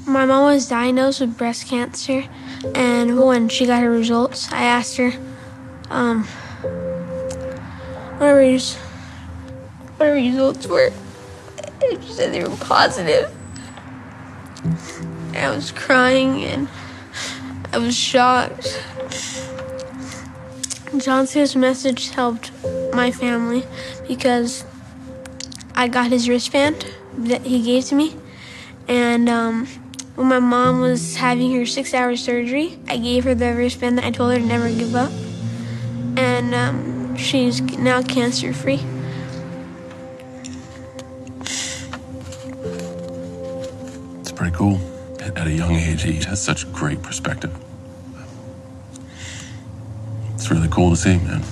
My mom was diagnosed with breast cancer, and when she got her results, I asked her, what her results were. And she said they were positive. And I was crying, and I was shocked. John Cena's message helped my family because I got his wristband that he gave to me, and when my mom was having her 6-hour surgery, I gave her the wristband. I told her to never give up, and she's now cancer-free. It's pretty cool. At a young age, he has such great perspective. It's really cool to see, man.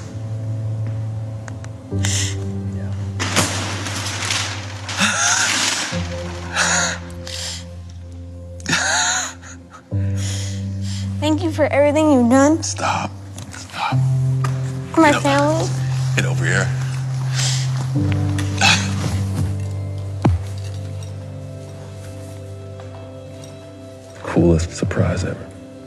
Thank you for everything you've done. Stop. For my family. Get over here. Coolest surprise ever.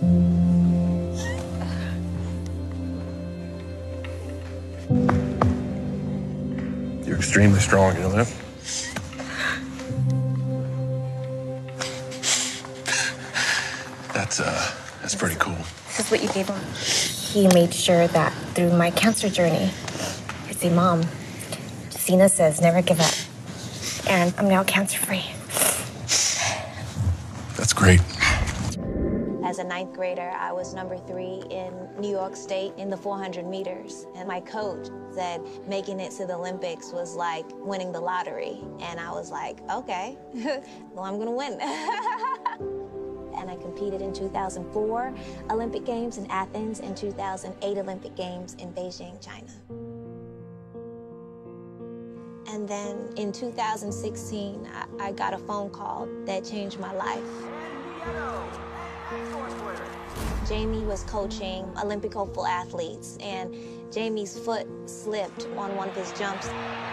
You're extremely strong, you know that? That's pretty cool. This is what you gave him. He made sure that through my cancer journey, his imam, Cena says, never give up. And I'm now cancer-free. That's great. As a 9th grader, I was number 3 in New York State in the 400 meters. And my coach said making it to the Olympics was like winning the lottery. And I was like, okay, well, I'm gonna win. And I competed in 2004 Olympic Games in Athens and 2008 Olympic Games in Beijing, China. And then in 2016, I got a phone call that changed my life. Jamie was coaching Olympic hopeful athletes, and Jamie's foot slipped on one of his jumps.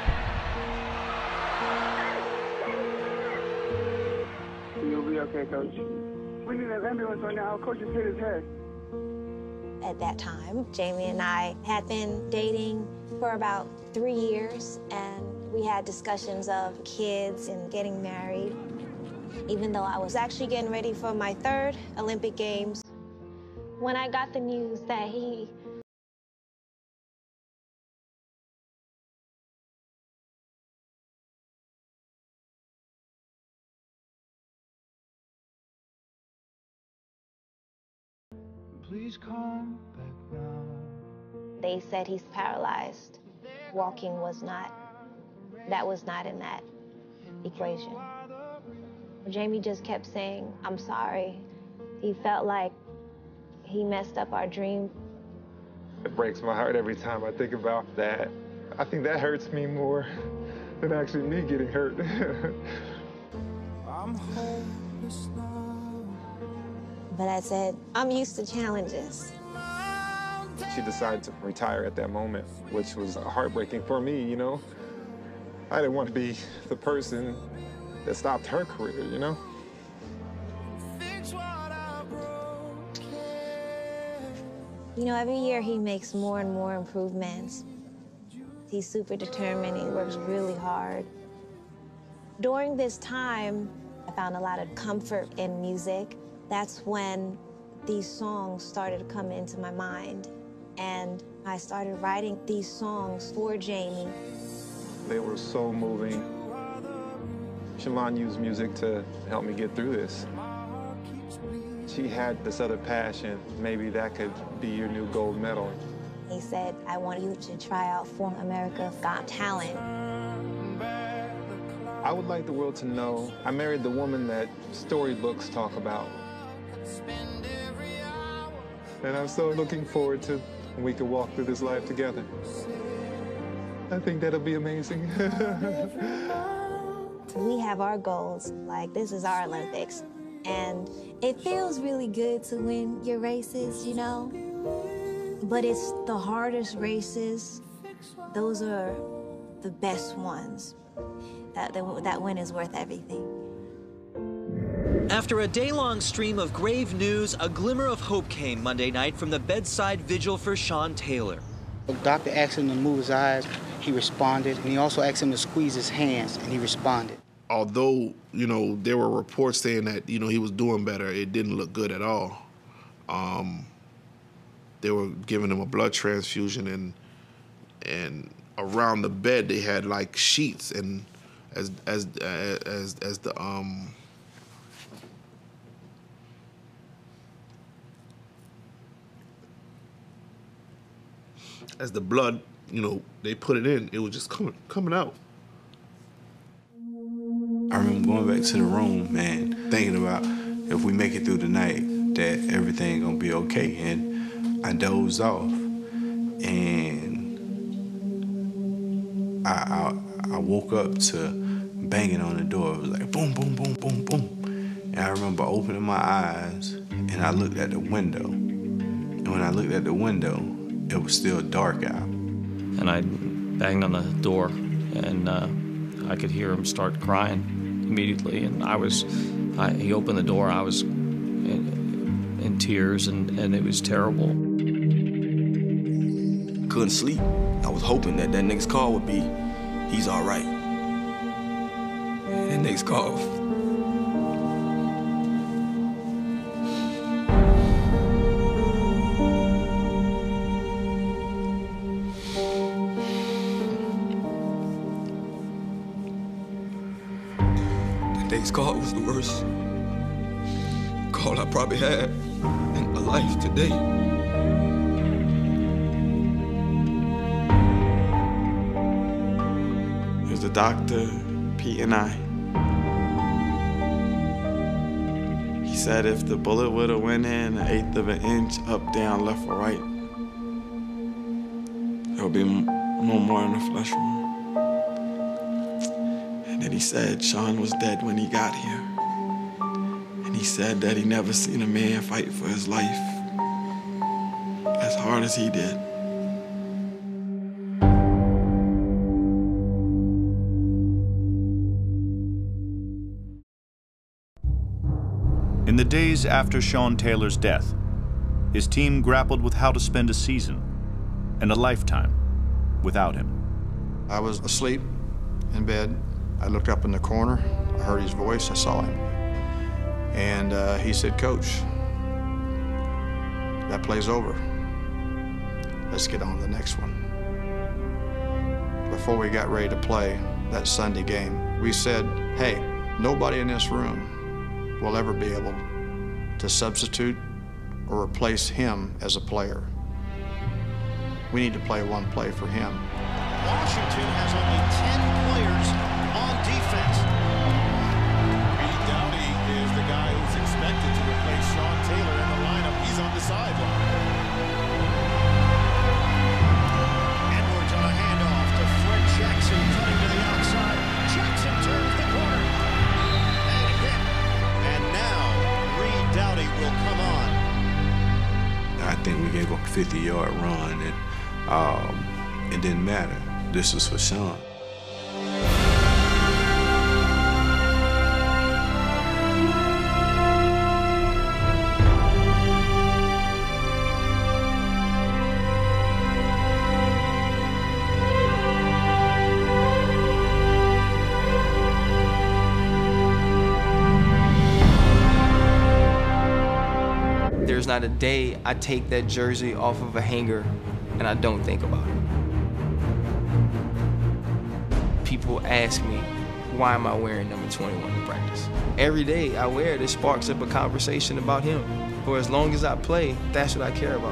You'll be okay, Coach. We need an ambulance right now. Coach has hit his head. At that time, Jamie and I had been dating for about 3 years, and we had discussions of kids and getting married. Even though I was actually getting ready for my 3rd Olympic Games, when I got the news that he Please come back now. They said he's paralyzed. Walking was not in that equation. Jamie just kept saying, I'm sorry. He felt like he messed up our dream. It breaks my heart every time I think about that. I think that hurts me more than actually me getting hurt. I'm hopeless now. But I said, I'm used to challenges. She decided to retire at that moment, which was heartbreaking for me, you know? I didn't want to be the person that stopped her career, you know? You know, every year he makes more and more improvements. He's super determined, he works really hard. During this time, I found a lot of comfort in music. That's when these songs started to come into my mind. And I started writing these songs for Jamie. They were so moving. Shalon used music to help me get through this. She had this other passion. Maybe that could be your new gold medal. He said, I want you to try out for America's Got Talent. I would like the world to know I married the woman that storybooks talk about. And I'm so looking forward to when we can walk through this life together. I think that'll be amazing. We have our goals, like this is our Olympics. And it feels really good to win your races, you know? But it's the hardest races. Those are the best ones. That win is worth everything. After a day-long stream of grave news, a glimmer of hope came Monday night from the bedside vigil for Sean Taylor. The doctor asked him to move his eyes. He responded. And he also asked him to squeeze his hands, and he responded. Although, you know, there were reports saying that, you know, he was doing better, it didn't look good at all. They were giving him a blood transfusion, and around the bed they had like sheets, and as the blood, you know, they put it in, it was just coming out. I remember going back to the room, man, thinking about if we make it through the night, that everything gonna be okay. And I dozed off, and I woke up to banging on the door. It was like boom, boom, boom, boom, boom. And I remember opening my eyes, and I looked at the window. And when I looked at the window, it was still dark out. And I banged on the door, and I could hear him start crying immediately. And he opened the door. I was in tears, and it was terrible. Couldn't sleep. I was hoping that nigga's call would be, he's all right. And that nigga's call. That call was the worst call I probably had in my life today. It was the doctor, Pete, and I. He said if the bullet would have went in 1/8 of an inch, up, down, left, or right, there would be no more in the flesh wound. And then he said Sean was dead when he got here. And he said that he never seen a man fight for his life as hard as he did. In the days after Sean Taylor's death, his team grappled with how to spend a season and a lifetime without him. I was asleep in bed. I looked up in the corner, I heard his voice, I saw him. And he said, "Coach, that play's over. Let's get on to the next one." Before we got ready to play that Sunday game, we said, hey, nobody in this room will ever be able to substitute or replace him as a player. We need to play one play for him. Washington has only 10 players on defense. Reed Doughty is the guy who's expected to replace Sean Taylor in the lineup. He's on the sideline. Edwards on a handoff to Fred Jackson, cutting to the outside. Jackson turns the corner and hit. And now Reed Doughty will come on. I think we gave up a 50-yard run, and it didn't matter. This was for Sean. There's not a day I take that jersey off of a hanger and I don't think about it. People ask me, why am I wearing number 21 in practice? Every day I wear it, it sparks up a conversation about him. For as long as I play, that's what I care about.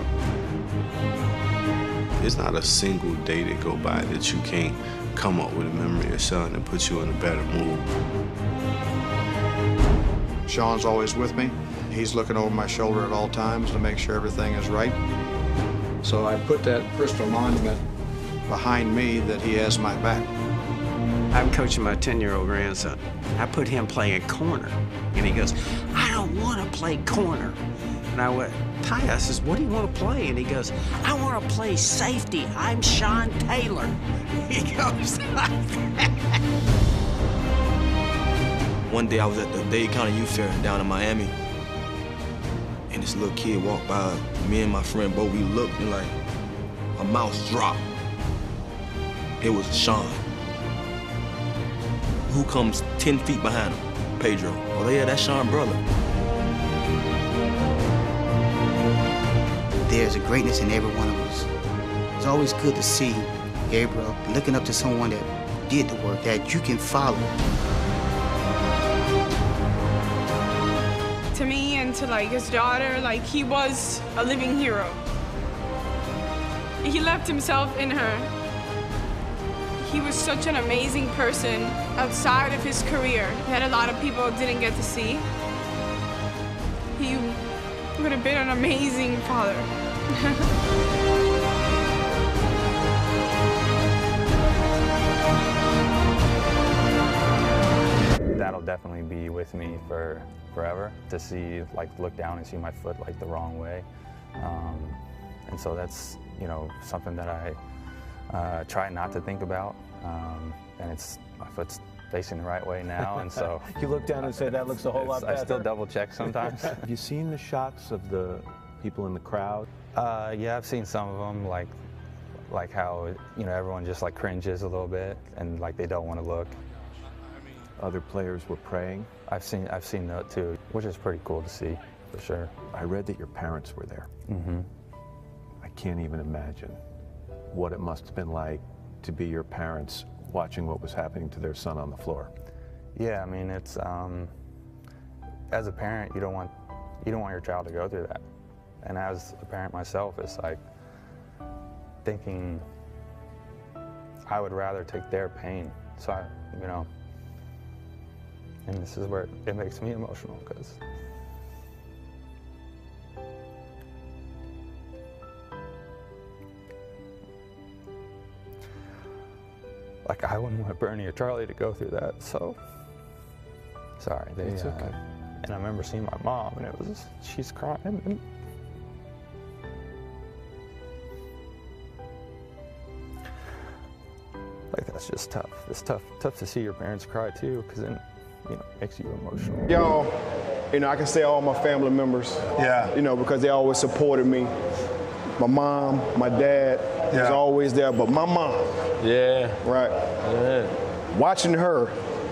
It's not a single day that go by that you can't come up with a memory of Sean and put you in a better mood. Sean's always with me. He's looking over my shoulder at all times to make sure everything is right. So I put that crystal monument behind me that he has my back. I'm coaching my 10-year-old grandson. I put him playing corner, and he goes, "I don't want to play corner." And I went, "Ty," I says, "what do you want to play?" And he goes, "I want to play safety. I'm Sean Taylor." He goes like that. One day I was at the Dade County Youth Fair down in Miami, and this little kid walked by. Me and my friend Bo, we looked and like, our mouths dropped. It was Sean. Who comes 10 feet behind him? Pedro. Oh yeah, that's Sean's brother. There's a greatness in every one of us. It's always good to see Gabriel looking up to someone that did the work that you can follow. To me and to like his daughter, like he was a living hero. He left himself in her. He was such an amazing person outside of his career that a lot of people didn't get to see. He would have been an amazing father. That'll definitely be with me for forever, to see, like, look down and see my foot like the wrong way. And so that's, you know, something that I try not to think about. And it's, my foot's facing the right way now, and so. You look down and say, that looks a whole lot better. I still double check sometimes. Have you seen the shots of the people in the crowd? Yeah, I've seen some of them, like how, you know, everyone just like cringes a little bit and like they don't want to look. Other players were praying? I've seen that too, which is pretty cool to see, for sure. I read that your parents were there. Mm-hmm. I can't even imagine what it must have been like to be your parents watching what was happening to their son on the floor. Yeah, I mean, it's, as a parent, you don't want your child to go through that. And as a parent myself, it's like thinking I would rather take their pain. So I, you know, and this is where it makes me emotional, because like I wouldn't want Bernie or Charlie to go through that, so sorry. It's okay. And I remember seeing my mom, and it was, she's crying. And like, that's just tough. It's tough to see your parents cry too, because then, you know, it makes you emotional. Yo, you know, I can say all my family members. Yeah. You know, because they always supported me. My mom, my dad was always there, but my mom. Yeah. Right. Yeah. Watching her.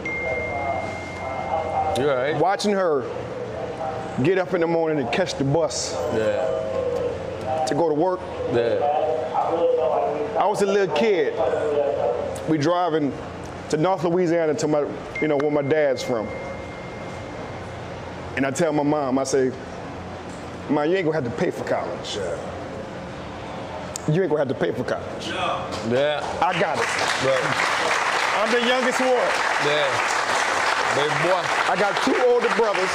You all right? Watching her get up in the morning and catch the bus. Yeah. To go to work. Yeah. I was a little kid. We driving to North Louisiana to my, you know, where my dad's from. And I tell my mom, I say, "Mom, you ain't gonna have to pay for college. You ain't gonna have to pay for college." Yeah. I got it. Right. I'm the youngest one. Yeah. Baby boy. I got 2 older brothers.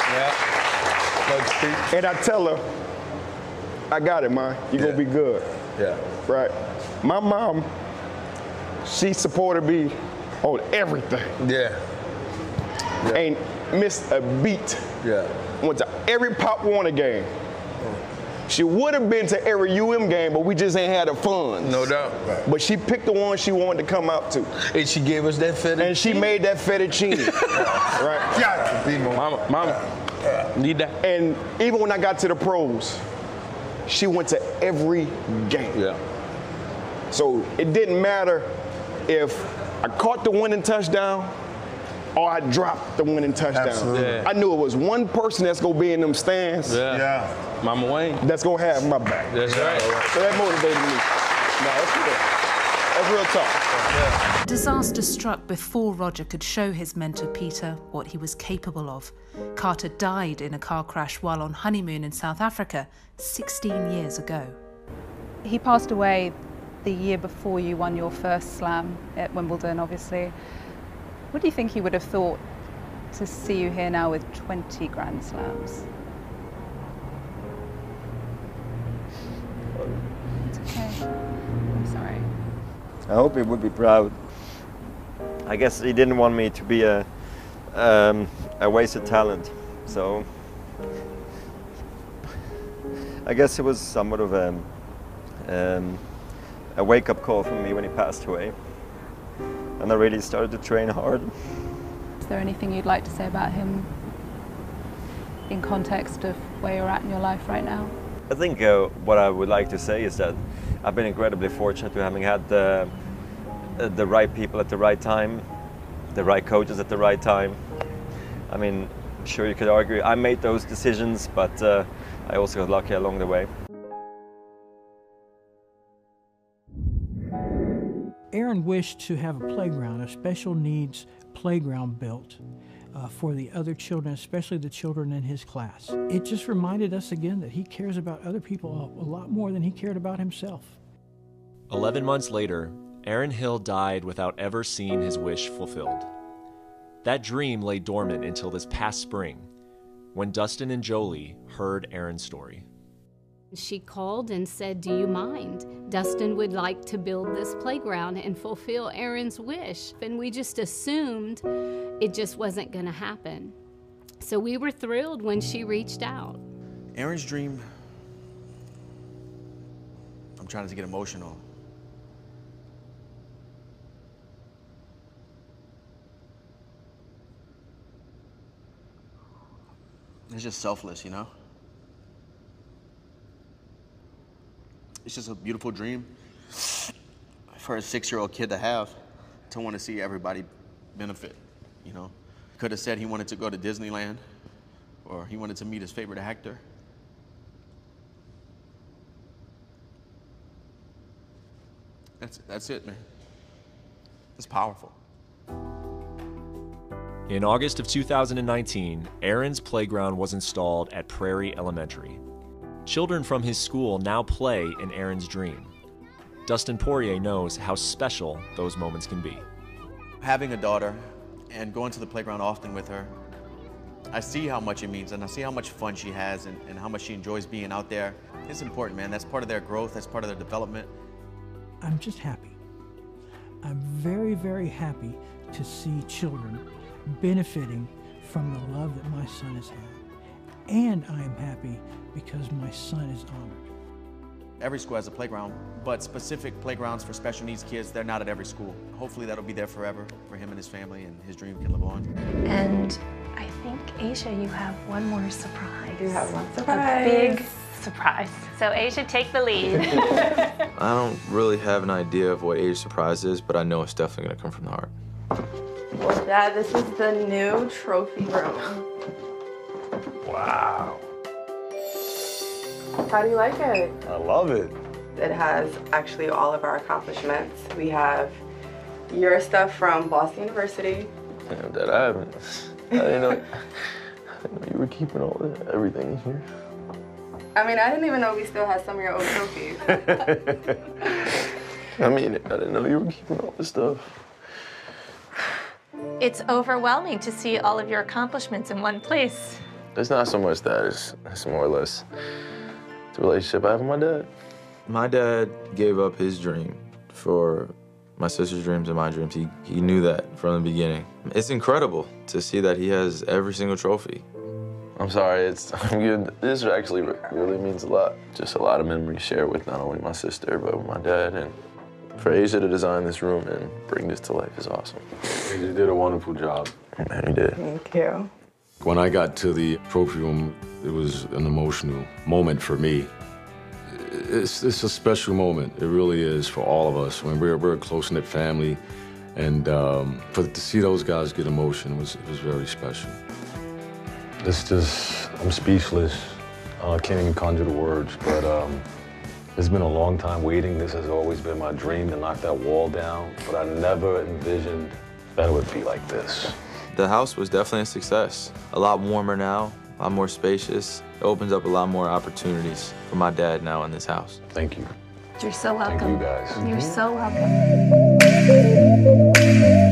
Yeah. And I tell her, I got it, man. You're gonna be good. Yeah. Right. My mom, she supported me on everything. Yeah. Ain't missed a beat. Yeah. Went to every Pop Warner game. She would have been to every UM game, but we just ain't had the funds. No doubt. Right. But she picked the one she wanted to come out to. And she gave us that fettuccine. And she made that fettuccine. Right? Got it. Mama, need that. And even when I got to the pros, she went to every game. Yeah. So it didn't matter if I caught the winning touchdown or I dropped the winning touchdown. Absolutely. Yeah. I knew it was one person that's gonna be in them stands. Yeah. Mama Wayne. That's gonna have my back. That's right. So that motivated me. No, that's real talk. Yeah. Disaster struck before Roger could show his mentor Peter what he was capable of. Carter died in a car crash while on honeymoon in South Africa 16 years ago. He passed away the year before you won your first slam at Wimbledon, obviously. What do you think he would have thought to see you here now with 20 Grand Slams? It's okay. I'm sorry. I hope he would be proud. I guess he didn't want me to be a wasted talent, so I guess it was somewhat of a wake-up call for me when he passed away, and I really started to train hard. Is there anything you'd like to say about him in context of where you're at in your life right now? I think what I would like to say is that I've been incredibly fortunate to having had the right people at the right time, the right coaches at the right time. I mean, sure you could argue I made those decisions, but I also got lucky along the way. Aaron wished to have a playground, a special needs playground built for the other children, especially the children in his class. It just reminded us again that he cares about other people a lot more than he cared about himself. 11 months later, Aaron Hill died without ever seeing his wish fulfilled. That dream lay dormant until this past spring, when Dustin and Jolie heard Aaron's story. She called and said, "Do you mind? Dustin would like to build this playground and fulfill Aaron's wish." And we just assumed it just wasn't going to happen. So we were thrilled when she reached out. Aaron's dream, I'm trying to get emotional. It's just selfless, you know? It's just a beautiful dream for a 6-year-old kid to have, to want to see everybody benefit, you know? Could have said he wanted to go to Disneyland, or he wanted to meet his favorite actor. That's it, man. It's powerful. In August of 2019, Aaron's playground was installed at Prairie Elementary. Children from his school now play in Aaron's dream. Dustin Poirier knows how special those moments can be. Having a daughter and going to the playground often with her, I see how much it means, and I see how much fun she has and how much she enjoys being out there. It's important, man. That's part of their growth. That's part of their development. I'm just happy. I'm very, very happy to see children benefiting from the love that my son has had. And I am happy because my son is honored. Every school has a playground, but specific playgrounds for special needs kids, they're not at every school. Hopefully that'll be there forever for him and his family, and his dream can live on. And I think, Asia, you have one more surprise. I do have one surprise. A big surprise. So Asia, take the lead. I don't really have an idea of what Asia's surprise is, but I know it's definitely gonna come from the heart. Well, Dad, this is the new trophy room. Wow. How do you like it? I love it. It has actually all of our accomplishments. We have your stuff from Boston University. Damn, Dad, I didn't know you were keeping everything here. I mean, I didn't even know we still had some of your old trophies. I mean, I didn't know you were keeping all this stuff. It's overwhelming to see all of your accomplishments in one place. It's not so much that, it's more or less the relationship I have with my dad. My dad gave up his dream for my sister's dreams and my dreams. He knew that from the beginning. It's incredible to see that he has every single trophy. I'm sorry, this actually really means a lot. Just a lot of memories shared with not only my sister, but with my dad. And for Asia to design this room and bring this to life is awesome. You did a wonderful job. Man, he did. Thank you. When I got to the trophy room, it was an emotional moment for me. It's a special moment. It really is for all of us. When we're a close-knit family, and to see those guys get emotion was very special. I'm speechless. I can't even conjure the words, but it's been a long time waiting. This has always been my dream, to knock that wall down, but I never envisioned that it would be like this. The house was definitely a success. A lot warmer now, a lot more spacious. It opens up a lot more opportunities for my dad now in this house. Thank you. You're so welcome. Thank you guys. You're so welcome.